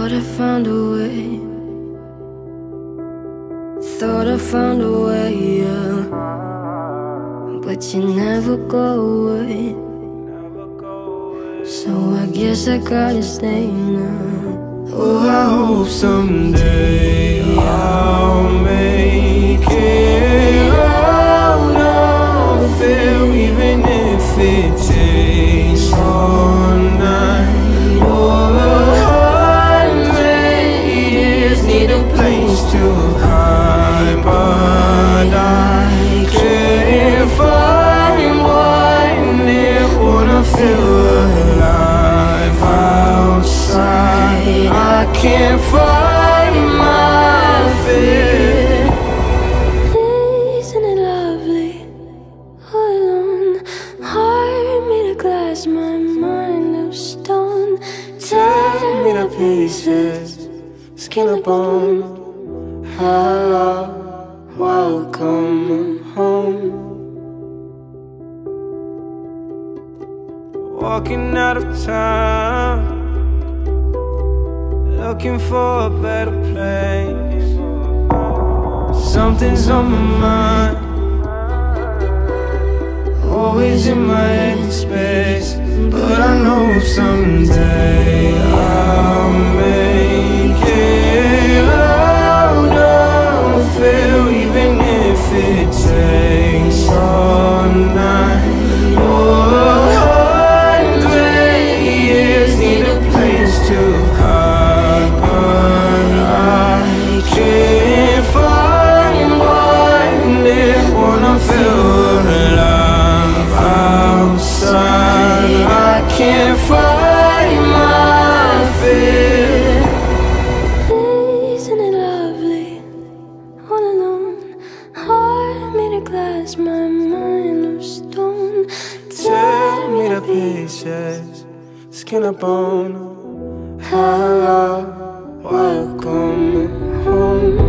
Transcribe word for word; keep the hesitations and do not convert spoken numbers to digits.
Thought I found a way. Thought I found a way, yeah. But you never go away. So I guess I gotta stay now. Oh, I hope someday I'll make it out of it, even if it takes all night or a hundred years. Need a place to hide, but I can't find one near. Wanna feel alive outside. I can't find my fear. Isn't it lovely? All alone, heart made of glass, my mind of stone. Tear me to pieces, skin and bone. Hello, welcome home. Walking out of town, looking for a better place. Something's on my mind, always in my head space. But I know someday I'll make it out of it, even if it takes all night or a hundred years. Need a place to hide, but I can't find one near. Wanna feel alive outside. I can't find my fear. Isn't it lovely? All alone, heart made of glass, my mind of stone. Tear me to pieces, skin and bone. Hello, welcome home.